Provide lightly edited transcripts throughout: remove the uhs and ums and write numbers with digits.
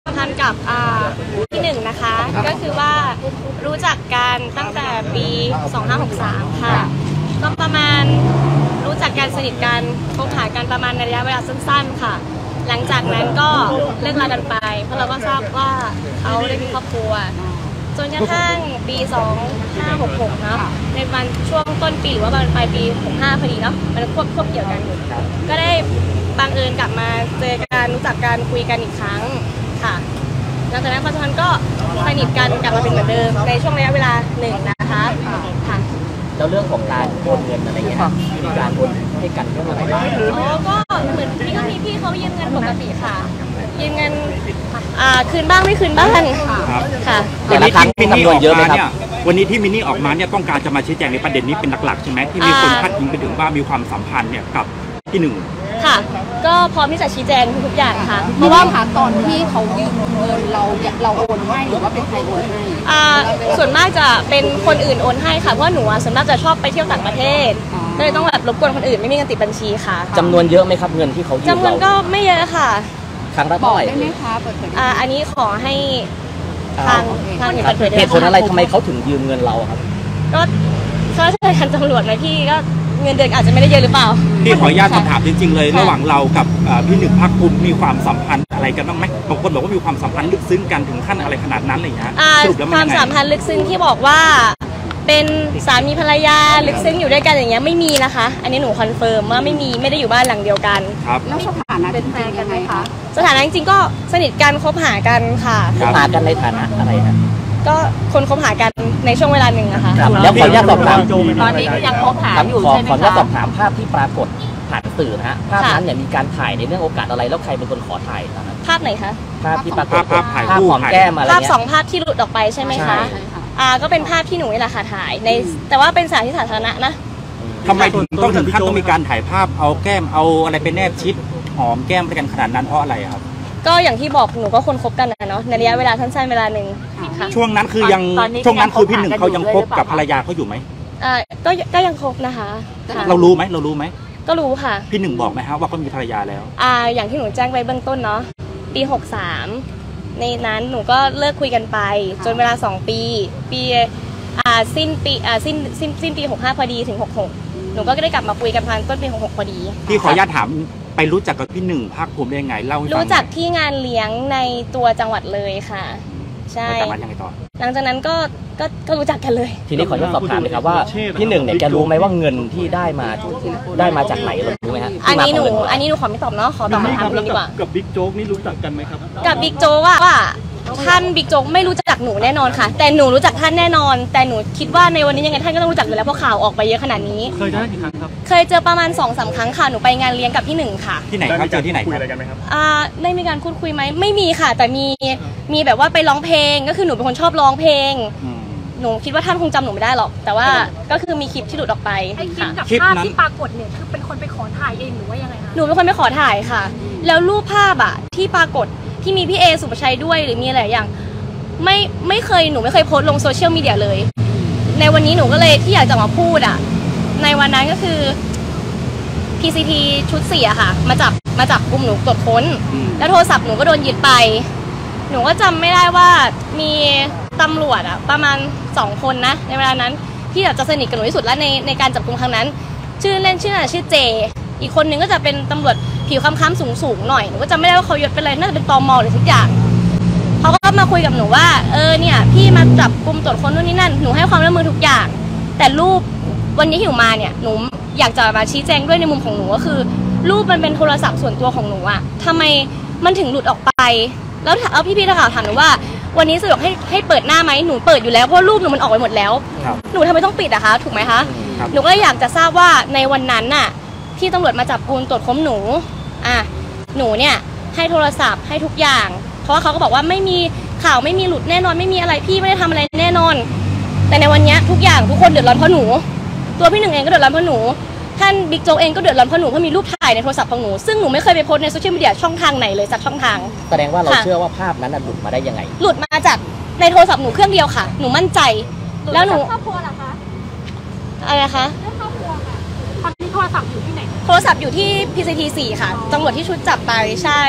สัมพันธ์กับที่หนึ่งนะคะก็คือว่ารู้จักกันตั้งแต่ปี 2563 ค่ะก็ประมาณรู้จักกันสนิทกันคบหากันประมาณในระยะเวลาสั้นๆค่ะหลังจากนั้นก็เลิกลากันไปเพราะเราก็ทราบว่าเขาได้มีครอบครัวจนกระทั่งปี 2566 เนาะในวันช่วงต้นปีหรือว่าปลายปี 65 พอดีเนาะมันควบเกี่ยวกันก็ได้บังเอิญกลับมาเจอกันรู้จักกันคุยกันอีกครั้งค่ะหลังจากนั้นความสัมพันธ์ก็สนิทกันกลับมาเป็นเหมือนเดิมในช่วงระยะเวลาหนึ่งนะคะค่ะแล้วเรื่องของการโอนเงินอะไรเงี้ยมีการโอนให้กันเรื่องอะไรบ้างอ๋อก็เหมือนพี่เขายืมเงินปกติค่ะยืมเงินคืนบ้างไม่คืนบ้างค่ะวันนี้ที่มินนี่ออกมาเนี่ยวันนี้ที่มินนี่ออกมาเนี่ยต้องการจะมาชี้แจงในประเด็นนี้เป็นหลักๆใช่ไหมที่มีคนพาดพิงไปถึงว่ามีความสัมพันธ์เนี่ยกับที่หนึ่งค่ะก็พร้อมที่จะชี้แจงทุกอย่างค่ะเพราะว่าตอนที่เขายืมเงินเราโอนให้หรือว่าเป็นใครโอนให้ส่วนมากจะเป็นคนอื่นโอนให้ค่ะเพราะหนูส่วนมากจะชอบไปเที่ยวต่างประเทศก็เลยต้องแบบรบกวนคนอื่นไม่มีเงินติดบัญชีค่ะจำนวนเยอะไหมครับเงินที่เขายืมเราจำนวนก็ไม่เยอะค่ะครั้งละเท่าไหร่ได้ไหมคะเปิดเผยอันนี้ขอให้ทางเปิดเผยเหตุผลอะไรทำไมเขาถึงยืมเงินเราครับก็ข้าราชการตำรวจไหมพี่ก็เงินเดือนอาจจะไม่ได้เยอะหรือเปล่าพี่ขออนุญาตถามจริงๆเลยระหว่างเรากับพี่หนึ่งภาคภูมิมีความสัมพันธ์อะไรกันบ้างไหมบางคนบอกว่ามีความสัมพันธ์ลึกซึ้งกันถึงขั้นอะไรขนาดนั้นอะไรอย่างเงี้ยสรุปแล้วความสัมพันธ์ลึกซึ้งที่บอกว่าเป็นสามีภรรยาลึกซึ้งอยู่ด้วยกันอย่างเงี้ยไม่มีนะคะอันนี้หนูคอนเฟิร์มว่าไม่ได้อยู่บ้านหลังเดียวกันครับแล้วสถานะเป็นแฟนกันไหมคะสถานะจริงๆก็สนิทกันคบหากันค่ะคบหากันในฐานะอะไรนะก็คนคบหากันในช่วงเวลาหนึ่งนะคะแล้วขออนุญาตสอบถามตอนนี้ยังคบหาอยู่ใช่ไหมคะขออนุญาตสอบถามภาพที่ปรากฏผ่านสื่อนะฮะภาพนั้นเนี่ยมีการถ่ายในเรื่องโอกาสอะไรแล้วใครเป็นคนขอถ่ายนะครับภาพไหนคะภาพที่ปรากฏภาพหอมแก้มอะไรภาพ2ภาพที่หลุดออกไปใช่ไหมคะก็เป็นภาพที่หนูนี่แหละค่ะถ่ายในแต่ว่าเป็นสถานที่สาธารณะนะทำไมถึงต้องมีการถ่ายภาพเอาแก้มเอาอะไรไปแนบชิดหอมแก้มไปกันขนาดนั้นเพราะอะไรครับก็อย่างที่บอกหนูก็คนคบกันนะเนาะในระยะเวลาสั้นๆเวลาหนึ่งค่ะช่วงนั้นคือพี่หนึ่งเขายังคบกับภรรยาเขาอยู่ไหมก็ยังคบนะคะเรารู้ไหมก็รู้ค่ะพี่หนึ่งบอกไหมฮะว่าเขามีภรรยาแล้วอย่างที่หนูแจ้งไปเบื้องต้นเนาะปี63ในนั้นหนูก็เลิกคุยกันไปจนเวลา2ปีสิ้นปี65พอดีถึง66หนูก็ได้กลับมาคุยกันพันต้นปี66พอดีพี่ขออนุญาตถามไปรู้จักกับพี่หนึ่งภาคภูมิได้ยังไงเล่าให้ฟังรู้จักที่งานเลี้ยงในตัวจังหวัดเลยค่ะใช่หลังจากนั้นก็รู้จักกันเลยทีนี้ขออนุญาตสอบถามเลยครับว่าพี่หนึ่งเนี่ยแกรู้ไหมว่าเงินที่ได้มาจากไหนรู้ไหมฮะอันนี้หนูขอไม่ตอบเนาะขอตอบคำถามนี้ดีกว่ากับบิ๊กโจ๊กนี่รู้จักกันไหมครับกับบิ๊กโจ๊กว่าท่านบิ๊กโจ๊กไม่รู้จักหนูแน่นอนค่ะแต่หนูรู้จักท่านแน่นอนแต่หนูคิดว่าในวันนี้ยังไงท่านก็ต้องรู้จักอยู่แล้วเพราะข่าวออกไปเยอะขนาดนี้เคยเจอกี่ครั้งครับเคยเจอประมาณ 2-3 ครั้งค่ะหนูไปงานเลี้ยงกับพี่หนึ่งค่ะที่ไหนครับเจอที่ไหนคุยอะไรกันไหมครับได้มีการพูดคุยไหมไม่มีค่ะแต่มีแบบว่าไปร้องเพลงก็คือหนูเป็นคนชอบร้องเพลงหนูคิดว่าท่านคงจำหนูไม่ได้หรอกแต่ว่าก็คือมีคลิปที่หลุดออกไปคลิปกับภาพที่ปรากฏเนี่ยคือเป็นคนไปขอถ่ายเองหรือว่ายังไงคะหนูเป็นคนไปขอถ่ายค่ะแล้วรูปภาพที่ปรากฏที่มีพี่เอสุภชัยด้วยหรือมีอะไรอย่างหนูไม่เคยโพสต์ลงโซเชียลมีเดียเลยในวันนี้หนูก็เลยที่อยากจะมาพูดในวันนั้นก็คือ PCT ชุด4ค่ะมาจับกลุ่มหนูตรวจค้นแล้วโทรศัพท์หนูก็โดนยึดไปหนูก็จำไม่ได้ว่ามีตำรวจประมาณ2 คนนะในเวลานั้นที่จะสนิทกับหนูที่สุดแล้วในการจับกุมครั้งนั้นชื่อเล่นชื่อเจอีกคนนึงก็จะเป็นตำรวจผิวค้ำๆสูงหน่อยหนูก็จำไม่ได้ว่าเขายศเป็นอะไรน่าจะเป็นตม.หรือทุกอย่างเขาก็มาคุยกับหนูว่าเนี่ยพี่มาจับกุมตรวจค้นนู่นนี่นั่นหนูให้ความร่วมมือทุกอย่างแต่รูปวันนี้ที่หนูมาเนี่ยหนูอยากจะมาชี้แจงด้วยในมุมของหนูก็คือรูปมันเป็นโทรศัพท์ส่วนตัวของหนูทำไมมันถึงหลุดออกไปแล้วพี่นักข่าวถามหนูว่าวันนี้สะดวกให้เปิดหน้าไหมหนูเปิดอยู่แล้วเพราะรูปหนูมันออกไปหมดแล้วหนูทำไมต้องปิดคะถูกไหมคะหนูก็อยากจะทราบว่าในวันนั้นที่ตำรวจมาจับกุมตรวจค้นหนูหนูเนี่ยให้โทรศัพท์ให้ทุกอย่างเพราะว่าเขาก็บอกว่าไม่มีข่าวไม่มีหลุดแน่นอนไม่มีอะไรพี่ไม่ได้ทำอะไรแน่นอนแต่ในวันนี้ทุกอย่างทุกคนเดือดร้อนเพราะหนูตัวพี่หนึ่งเองก็เดือดร้อนเพราะหนูท่านบิ๊กโจ๊กเองก็เดือดร้อนเพราะหนูเพราะมีรูปถ่ายในโทรศัพท์ของหนูซึ่งหนูไม่เคยไปโพสในโซเชียลมีเดียช่องทางไหนเลยสักช่องทางแสดงว่าเราเชื่อว่าภาพนั้นหลุดมาได้ยังไงหลุดมาจากในโทรศัพท์หนูเครื่องเดียวค่ะหนูมั่นใจแล้วหนูครอบครัวเหรอคะอะไรคะเรื่องครอบครัวค่ะตอนนี้โทรศัพท์อยู่ที่ไหนโทรศัพท์อยู่ที่ PCT 4ค่ะตำรวจที่ชุดจับไปใช่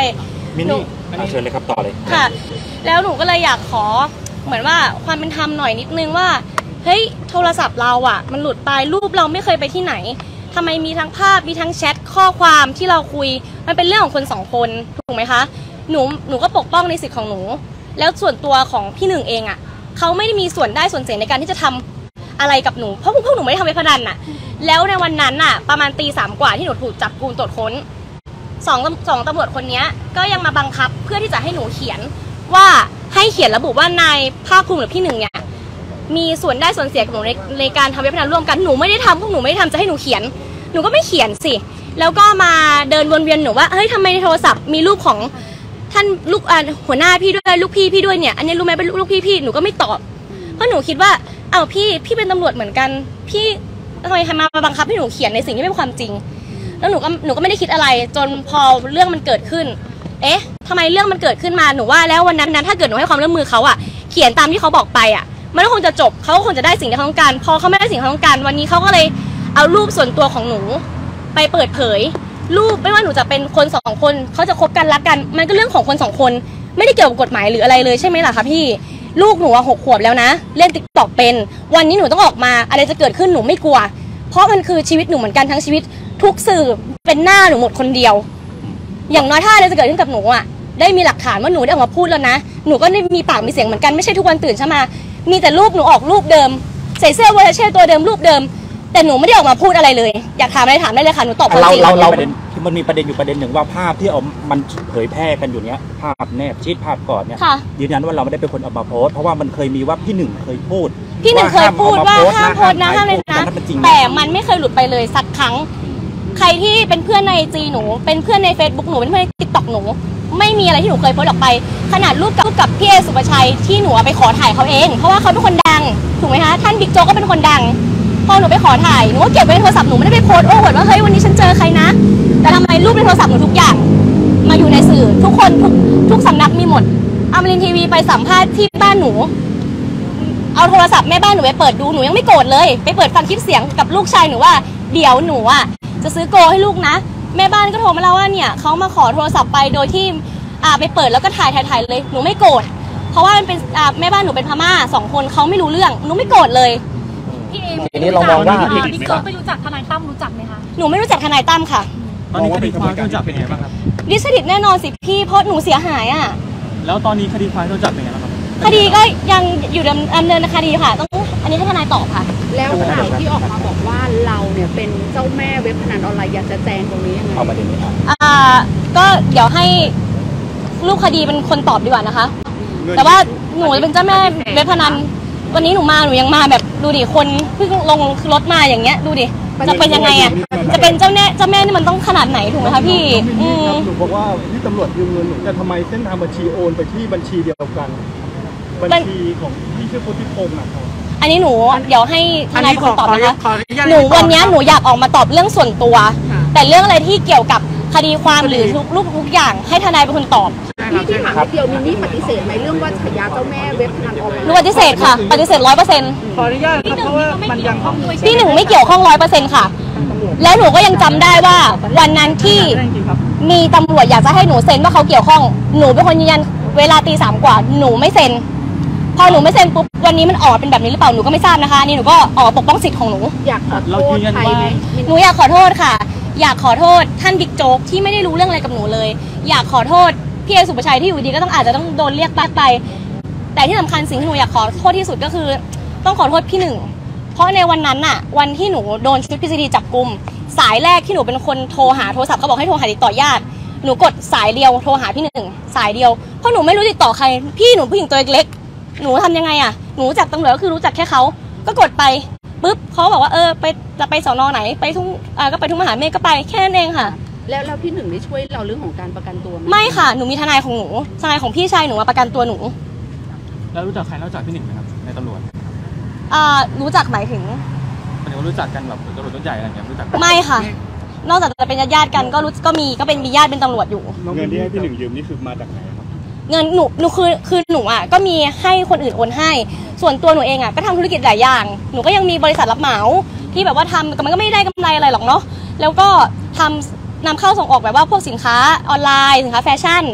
มินนี่เชิญเลยครับต่อเลยค่ะแล้วหนูก็เลยอยากขอเหมือนว่าความเป็นธรรมหน่อยนิดนึงว่าเฮ้ยโทรศัพท์เราอ่ะมันหลุดไปรูปเราไม่เคยไปที่ไหนทำไมมีทั้งภาพมีทั้งแชทข้อความที่เราคุยมันเป็นเรื่องของคนสองคนถูกไหมคะหนูก็ปกป้องในสิทธิ์ของหนูแล้วส่วนตัวของพี่หนึ่งเองอ่ะเขาไม่ได้มีส่วนได้ส่วนเสียในการที่จะทำอะไรกับหนูเพราะพวกหนูไม่ได้ทำเว็บพนันน่ะแล้วในวันนั้นน่ะประมาณตี 3กว่าที่หนูถูกจับกุมตรวจค้นสองตำรวจคนนี้ก็ยังมาบังคับเพื่อที่จะให้หนูเขียนว่าให้เขียนระบุว่านายภาคภูมิหรือพี่หนึ่งเนี่ยมีส่วนได้ส่วนเสียกับหนูในการทำเว็บพนันร่วมกันหนูไม่ได้ทำพวกหนูไม่ได้ทำจะให้หนูเขียนหนูก็ไม่เขียนสิแล้วก็มาเดินวนเวียนหนูว่าเฮ้ยทำไมในโทรศัพท์มีรูปของท่านลูกหัวหน้าพี่ด้วยลูกพี่ด้วยเนี่ยอันนี้รู้ไหมเป็นลูกพี่หนูก็ไม่ตอบเพราะหนูคิดว่าเอ้าพี่เป็นตำรวจเหมือนกันพี่ทำไมมาบังคับให้หนูเขียนในสิ่งที่ไม่เป็นความจริงแล้วหนูก็ไม่ได้คิดอะไรจนพอเรื่องมันเกิดขึ้นเอ๊ะทำไมเรื่องมันเกิดขึ้นมาหนูว่าแล้ววันนั้นถ้าเกิดหนูให้ความร่วมมือเขาอ่ะเขียนตามที่เขาบอกไปอ่ะมันก็คงจะจบเขาก็คงจะได้สิ่งที่เขาต้องการพอเขาไม่ได้สิ่งที่เขาต้องการวันนี้เขาก็เลยเอารูปส่วนตัวของหนูไปเปิดเผยรูปไม่ว่าหนูจะเป็นคนสองคนเขาจะคบกันรักกันมันก็เรื่องของคนสองคนไม่ได้เกี่ยวกับกฎหมายหรืออะไรเลยใช่ไหมล่ะคะพี่ลูกหนู6 ขวบแล้วนะเล่นTikTokเป็นวันนี้หนูต้องออกมาอะไรจะเกิดขึ้นหนูไม่กลัวเพราะมันคือชีวิตหนูเหมือนกันทั้งชีวิตทุกสื่อเป็นหน้าหนูหมดคนเดียวอย่างน้อยถ้าอะไรจะเกิดขึ้นกับหนูอ่ะได้มีหลักฐานว่าหนูได้ออกมาพูดแล้วนะหนูก็ได้มีปากมีเสียงเหมือนกันไม่ใช่ทุกวันตื่นเช้ามามีแต่รูปหนูออกรูปเดิมใส่เสื้อวอลเลย์ตัวเดิมรูปเดิมแต่หนูไม่ได้ออกมาพูดอะไรเลยอยากถามอะไรถามได้เลยค่ะหนูตอบความจริงเรามันมีประเด็นอยู่ประเด็นหนึ่งว่าภาพที่มันเผยแพร่กันอยู่เนี้ยภาพแนบชีทภาพก่อนเนี่ยยืนยันว่าเราไม่ได้เป็นคนเอามาโพสเพราะว่ามันเคยมีว่าพี่หนึ่งเคยพูดว่าห้ามโพสนะห้ามเลยนะแต่มันไม่เคยหลุดไปเลยสักครั้งใครที่เป็นเพื่อนในIGหนูเป็นเพื่อนใน Facebook หนูเป็นเพื่อนใน TikTok หนูไม่มีอะไรที่หนูเคยโพสออกไปขนาดรูปกับพี่เอสุภชัยที่หนูไปขอถ่ายเขาเองเพราะว่าเขาเป็นคนดังถูกไหมคะท่านบิ๊กโจ๊กก็เป็นคนดังพอหนูไปขอถ่ายหนูก็เก็บไว้ในโทรศัพท์หนูไม่ได้ไปโพสต์โอ้โหว่าเฮ้ยวันนี้ฉันเจอใครนะแต่ทำไมรูปในโทรศัพท์หนูทุกอย่างมาอยู่ในสื่อทุกคนทุกสำนักมีหมดอมรินทร์ทีวีไปสัมภาษณ์ที่บ้านหนูเอาโทรศัพท์แม่บ้านหนูไปเปิดดูหนูยังไม่โกรธเลยไปเปิดฟังคลิปเสียงกับลูกชายหนูว่าเดี๋ยวหนูอ่ะจะซื้อโกให้ลูกนะแม่บ้านก็โทรมาแล้วว่าเนี่ยเขามาขอโทรศัพท์ไปโดยที่ไปเปิดแล้วก็ถ่ายเลยหนูไม่โกรธเพราะว่ามันเป็นแม่บ้านหนูเป็นพม่า2 คนเขาไม่รู้เรื่องหนูไม่โกรธเลยพี่เอทีนี้เรามองว่าพี่เขาไม่รู้จักทนายตั้มรู้จักไหมคะหนูไม่รู้จักทนายตั้มค่ะตอนนี้คดีความโดนจับเป็นไงบ้างครับดิสเครดิตแน่นอนสิพี่เพราะหนูเสียหายอ่ะแล้วตอนนี้คดีความโดนจับเป็นไงบ้างครับคดีก็ยังอยู่ดำเนินคดีค่ะต้องอันนี้ให้ทนายตอบค่ะแล้วข่าวที่ออกมาบอกว่าเราเนี่ยเป็นเจ้าแม่เว็บพนันออนไลน์อยากจะแจ้งตรงนี้ยังไงเอาประเด็นนี้ครับก็เดี๋ยวให้ลูกคดีเป็นคนตอบดีกว่านะคะแต่ว่าหนูเป็นเจ้าแม่เว็บพนันวันนี้หนูยังมาแบบดูดิคนเพิ่งลงรถมาอย่างเงี้ยดูดิจะเป็นยังไงอ่ะจะเป็นเจ้าแม่นี่มันต้องขนาดไหนถูกไหมคะพี่หนูบอกว่าที่ตำรวจยืมเงินหนูแต่ทำไมเส้นทางบัญชีโอนไปที่บัญชีเดียวกันบัญชีของพี่ชื่อพุทธิพงศ์นะครับอันนี้หนูเดี๋ยวให้ทนายคนตอบนะคะหนูวันนี้หนูอยากออกมาตอบเรื่องส่วนตัวแต่เรื่องอะไรที่เกี่ยวกับคดีความหรือทุกอย่างให้ทนายเป็นคนตอบที่ถามเดียวมินนี่ปฏิเสธไหมเรื่องว่าฉายาเจ้าแม่เว็บพนันออนไลน์หนูปฏิเสธค่ะปฏิเสธ100% ขออนุญาตครับเพราะว่ามันยังพี่หนึ่งไม่เกี่ยวข้อง 100%ค่ะแล้วหนูก็ยังจำได้ว่าวันนั้นที่มีตำรวจอยากจะให้หนูเซ็นว่าเขาเกี่ยวข้องหนูเป็นคนยืนยันเวลาตี 3กว่าหนูไม่เซ็นพอหนูไม่เซ็นปุ๊บวันนี้มันออกเป็นแบบนี้หรือเปล่าหนูก็ไม่ทราบนะคะนี่หนูก็ออกปกป้องสิทธิ์ของหนูอยากขอโทษใครไหมหนูอยากขอโทษค่ะอยากขอโทษท่านบิ๊กโจ๊กที่ไม่ได้รู้เรื่องอะไรกับหนูเลยอยากขอโทษพี่เอสุภชัยที่อยู่ดีก็อาจจะต้องโดนเรียกไปแต่ที่สำคัญสิ่งที่หนูอยากขอโทษที่สุดก็คือต้องขอโทษพี่หนึ่งเพราะในวันนั้นน่ะวันที่หนูโดนชุด PCD จับกุมสายแรกที่หนูเป็นคนโทรหาโทรศัพท์เขาบอกให้โทรหาติดต่อญาติหนูกดสายเดียวโทรหาพี่หนึ่งสายเดียวเพราะหนูไม่รู้ติดต่อใครพี่หนูผู้หญิงตัวเล็กหนูทำยังไงอ่ะหนูจากตำรวจก็คือรู้จักแค่เขาก็กดไปปุ๊บเขาบอกว่าจะไปสน.ไหนไปทุ่งก็ไปทุ่งมหาเมฆก็ไปแค่นั้นเองค่ะแล้วพี่หนึ่งได้ช่วยเราเรื่องของการประกันตัวไหมไม่ค่ะหนูมีทนายของหนูทนายของพี่ชายหนูมาประกันตัวหนูแล้วรู้จักใครนอกจากพี่หนึ่งไหมครับในตำรวจรู้จักหมายถึงรู้จักกันแบบตำรวจต้นใหญ่อะไรอย่างเงี้ยรู้จักไม่ค่ะนอกจากจะเป็นญาติกันก็มีญาติเป็นตำรวจอยู่เงินที่ให้พี่หนึ่งยืมนี่คือมาจากไหนครับเงินหนูคือหนูอ่ะก็มีให้คนอื่นโอนให้ส่วนตัวหนูเองอ่ะก็ทำธุรกิจหลายอย่างหนูก็ยังมีบริษัทรับเหมาที่แบบว่าทำแต่มันก็ไม่ได้กำไรอะไรหรอกเนาะแล้วก็นำเข้าส่งออกแบบว่าพวกสินค้าออนไลน์สินค้าแฟชั่น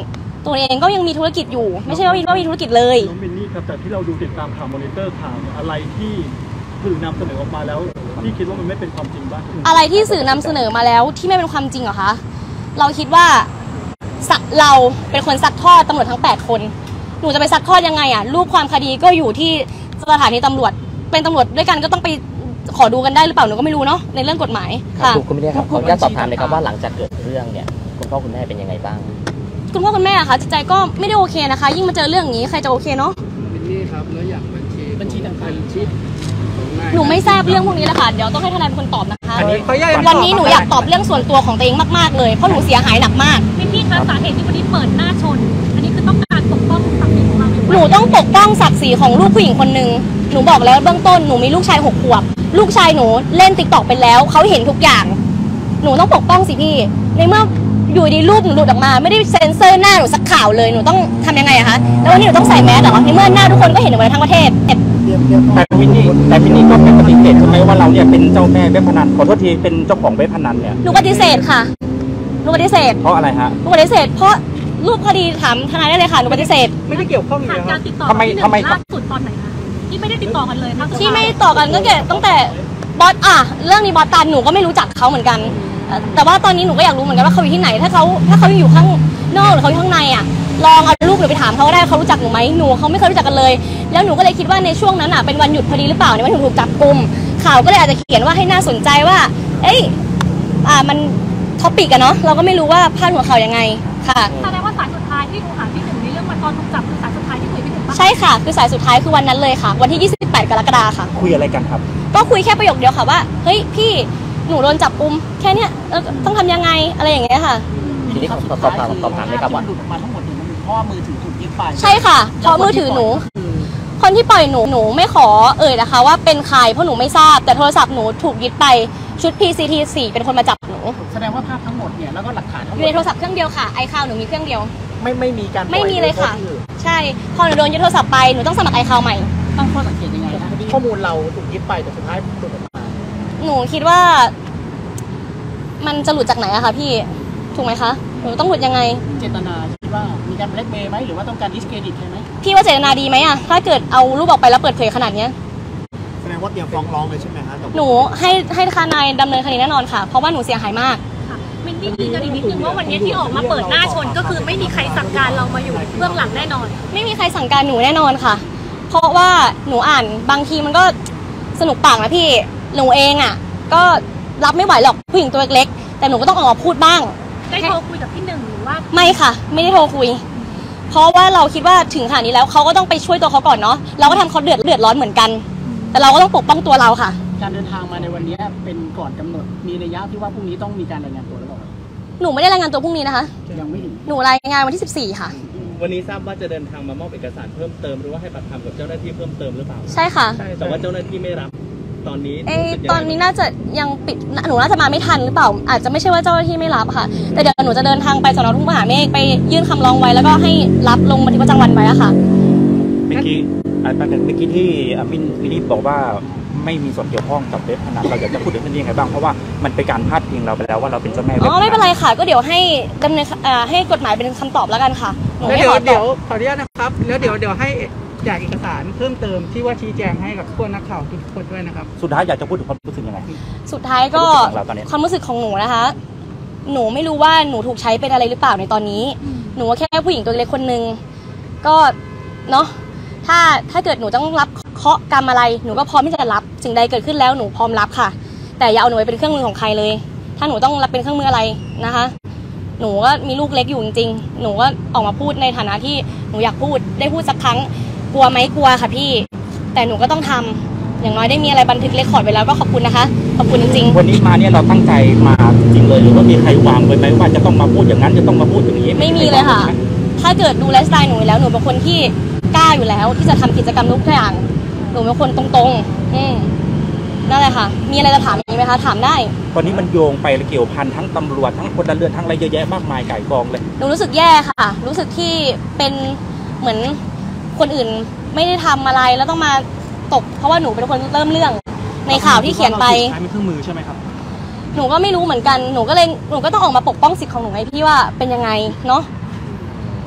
ตัวเองก็ยังมีธุรกิจอยู่ไม่ใช่ว่ามีธุรกิจเลยน้องมินนี่ครับแต่ที่เราดูติดตามข่าวมอนิเตอร์ข่าวเนี่ยอะไรที่สื่อนำเสนอออกมาแล้วที่คิดว่ามันไม่เป็นความจริงบ้างอะไรที่สื่อนำเสนอมาแล้วที่ไม่เป็นความจริงเหรอคะเราคิดว่าเราเป็นคนซักทอดตำรวจทั้ง8คนหนูจะไปซักทอดยังไงอ่ะรูปความคดีก็อยู่ที่สถานีตำรวจเป็นตำรวจด้วยกันก็ต้องไปขอดูกันได้หรือเปล่าหนูก็ไม่รู้เนาะในเรื่องกฎหมายค่ะคุณไม่ได้ครับขออนุญาตสอบถามเลยครับว่าหลังจากเกิดเรื่องเนี่ยคุณพ่อคุณแม่เป็นยังไงบ้างคุณพ่อคุณแม่อะค่ะจิตใจก็ไม่ได้โอเคนะคะยิ่งมาเจอเรื่องอย่างนี้ใครจะโอเคเนาะมินนี่ครับแล้วอย่างบัญชีต่างๆหนูไม่ทราบเรื่องพวกนี้แหละค่ะเดี๋ยวต้องให้ทนายเป็นคนตอบนะคะวันนี้หนูอยากตอบเรื่องส่วนตัวของตัวเองมากๆเลยเพราะหนูเสียหายหนักมากพี่คะสาเหตุที่วันนี้เปิดหน้าชนอันนี้คือต้องการปกป้องศักดิ์ศรีของเราหนูต้องปกป้องศักดิ์ศรีของลูกผู้หญิงคนนึงหนูบอกแล้วเบื้องต้นหนูมีลูกชาย6 ขวบลูกชายหนูเล่นติ๊กต็อกไปแล้วเขาเห็นทุกอย่างหนูต้องปกป้องสิพี่ในเมื่ออยู่ดีรูปหนูหลุดออกมาไม่ได้เซ็นเซอร์หน้าหนูสักข่าวเลยหนูต้องทำยังไงอะคะแล้ววันนี้หนูต้องใส่แมสเหรอในเมื่อหน้าทุกคนก็เห็นหนูทั้งประเทศแต่วินนี่ก็เป็นปฏิเสธใช่ไหมว่าเราเนี่ยเป็นเจ้าแม่เว็บพนันขอโทษทีเป็นเจ้าของเว็บพนันเนี่ยหนูปฏิเสธค่ะหนูปฏิเสธเพราะอะไรฮะหนูปฏิเสธเพราะรูปคดีถามทนายได้เลยค่ะหนูปฏิเสธไม่ได้เกี่ยวข้องเลยการติดต่อล่าสุดตอนไหนคะที่ไม่ได้ติดต่อกันเลยที่ไม่ติดต่อกันก็ตั้งแต่บอสเรื่องนี้บอสตันหนูก็ไม่รู้จักเขาเหมือนกันแต่ว่าตอนนี้หนูก็อยากรู้เหมือนกันว่าเขาอยู่ที่ไหนถ้าเขาอยู่ข้างนอกหรือเขาอยู่ข้างในลองเอารูปหนูไปถามเขาได้เขารู้จักหนูไหมหนูเขาไม่เคยรู้จักกันเลยแล้วหนูก็เลยคิดว่าในช่วงนั้นเป็นวันหยุดพอดีหรือเปล่าในวันถูกจับกุมข่าวก็เลยอาจจะเขียนว่าให้น่าสนใจว่ามันท็อปิกเนาะเราก็ไม่รู้ว่าพาดหัวข่าวยังไงค่ะแสดงว่าสายสุดท้ายที่หนูหาพี่หนึ่งในเรื่องวันตอนถูกจับคือสายสุดท้ายที่คุยพี่หนึ่งใช่ค่ะคือสายสุดท้ายคือวันนั้นเลยค่ะวันที่28 กรกฎาคมค่ะคุยอะไรกันครับก็คุยแค่ประโยคเดียวค่ะว่าเฮ้ยพี่หนูโดนจับกุมแค่เนี้ยต้องทำยังไงอะไรอย่างเงี้ยค่ะทีนี้สอบถามเลยครับว่าหลุดออกมาทั้งหมดมันเพราะมือถือถูกยึดไปใช่ค่ะเพราะมือถือหนูคนที่ปล่อยหนูไม่ขอนะคะว่าเป็นใครเพราะหนูไม่ทราบแต่โทรศัพท์หนูถูกยึดไปชุด PCT4 เป็นคนมาจับหนูแสดงว่าภาพทั้งหมดเนี่ยแล้วก็หลักฐานทั้งหมดอยู่ในโทรศัพท์เครื่องเดียวค่ะiCloudหนูมีเครื่องเดียวไม่มีการไม่มีเลยค่ะใช่พอหนูโดนยึดโทรศัพท์ไปหนูต้องสมัครiCloud ใหม่ตั้งข้อสังเกตยังไงคะข้อมูลเราถูกยึดไปแต่สุดท้ายหลุดออกมาหนูคิดว่ามันจะหลุดจากไหนอะคะพี่ถูกไหมคะหนูต้องหลุดยังไงเจตนาคิดว่ามีการแบล็กเมย์ไหมหรือว่าต้องการดิสเครดิตใช่ไหมพี่ว่าเจตนาดีไหมถ้าเกิดเอารูปออกไปแล้วเปิดเผยขนาดนี้แสดงว่าเตรียมฟ้องร้องเลยใช่ไหมคะหนูให้ทนายดำเนินคดีแน่นอนค่ะเพราะว่าหนูเสียหายมากมินนี่ยืนยันอีกนิดนึงว่าวันนี้ที่ออกมาเปิดหน้าชนก็คือไม่มีใครสั่งการเรามาอยู่เบื้องหลังแน่นอนไม่มีใครสั่งการหนูแน่นอนค่ะเพราะว่าหนูอ่านบางทีมันก็สนุกปากนะพี่หนูเองก็รับไม่ไหวหรอกผู้หญิงตัวเล็กแต่หนูก็ต้องออกมาพูดบ้างได้โทรคุยกับพี่หนึ่งหรือว่าไม่ค่ะไม่ได้โทรคุยเพราะว่าเราคิดว่าถึงขนาดนี้แล้วเขาก็ต้องไปช่วยตัวเขาก่อนเนาะเราก็ทำเขาเดือดร้อนเหมือนกันแต่เราก็ต้องปกป้องตัวเราค่ะการเดินทางมาในวันนี้เป็นก่อนกำหนดมีระยะที่ว่าพรุ่งนี้ต้องมีการรายงานตัวหรือเปล่าหนูไม่ได้รายงานตัวพรุ่งนี้นะคะยังไม่ถึงหนูรายงานวันที่14ค่ะวันนี้ทราบว่าจะเดินทางมามอบเอกสารเพิ่มเติมหรือว่าให้ปากคำกับเจ้าหน้าที่เพิ่มเติมหรือเปล่าใช่ค่ะแต่ว่าเจ้าหน้าที่ไม่รับตอนนี้น่าจะยังปิดหนูน่าจะมาไม่ทันหรือเปล่าอาจจะไม่ใช่ว่าเจ้าหน้าที่ไม่รับค่ะแต่เดี๋ยวหนูจะเดินทางไปสน.ทุ่งมหาเมฆไปยื่นคำร้องไว้แล้วก็ให้รับลงบันทึกประจำวันไว้ค่ะเมื่อกี้ที่มินนี่บอกว่าไม่มีส่วนเกี่ยวข้องกับเว็บพนันเราอยากจะพูดถึงเรื่องนี้ยังไงบ้างเพราะว่ามันเป็นการพาดพิงเราไปแล้วว่าเราเป็นเจ้าแม่เว็บพนันไม่เป็นไรค่ะก็เดี๋ยวให้ดำเนินให้กฎหมายเป็นคำตอบแล้วกันค่ะเดี๋ยวขออนุญาตนะครับแล้วเดี๋ยวให้แจกเอกสารเพิ่มเติมที่ว่าชี้แจงให้กับพวกนักข่าวทุกคนด้วยนะครับสุดท้ายอยากจะพูดถึงความรู้สึกยังไงสุดท้ายก็ความรู้สึกของหนูนะคะหนูไม่รู้ว่าหนูถูกใช้เป็นอะไรหรือเปล่าในตอนนี้หนูแค่ผู้หญิงตัวเล็กคนนึงก็เนาะถ้าเกิดหนูต้องรับเคราะห์กรรมอะไรหนูก็พร้อมที่จะรับสิ่งใดเกิดขึ้นแล้วหนูพร้อมรับค่ะแต่อย่าเอาหนูไปเป็นเครื่องมือของใครเลยถ้าหนูต้องรับเป็นเครื่องมืออะไรนะคะหนูก็มีลูกเล็กอยู่จริงๆหนูก็ออกมาพูดในฐานะที่หนูอยากพูดได้พูดสักครั้งกลัวไหมกลัวค่ะพี่แต่หนูก็ต้องทำอย่างน้อยได้มีอะไรบันทึกเรคคอร์ดไว้แล้วก็ขอบคุณนะคะขอบคุณจริงๆวันนี้มาเนี่ยเราตั้งใจมาจริงเลยหรือว่ามีใครวางไว้ไหมว่าจะต้องมาพูดอย่างนั้นจะต้องมาพูดอย่างนี้ไม่มีเลยค่ะถ้าเกิดดูไลฟ์สไตล์หนูแล้วหนูเป็นคนที่กล้าอยู่แล้วที่จะทำกิจกรรมทุกอย่างหนูเป็นคนตรงๆนั่นแหละค่ะมีอะไรจะถามอีกไหมคะถามได้วันนี้มันโยงไปเกี่ยวพันทั้งตำรวจทั้งพลเรือนทั้งอะไรเยอะแยะมากมายไก่กองเลยหนูรู้สึกแย่ค่ะรู้สึกที่เป็นเหมือนคนอื่นไม่ได้ทำอะไรแล้วต้องมาตกเพราะว่าหนูเป็นคนเริ่มเรื่องในข่าวที่เขียนไปใช้เป็นเครื่องมือใช่ไหมครับหนูก็ไม่รู้เหมือนกันหนูก็ต้องออกมาปกป้องสิทธิ์ของหนูไงพี่ว่าเป็นยังไงเนาะ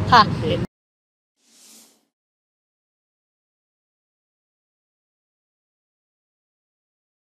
ค่ะ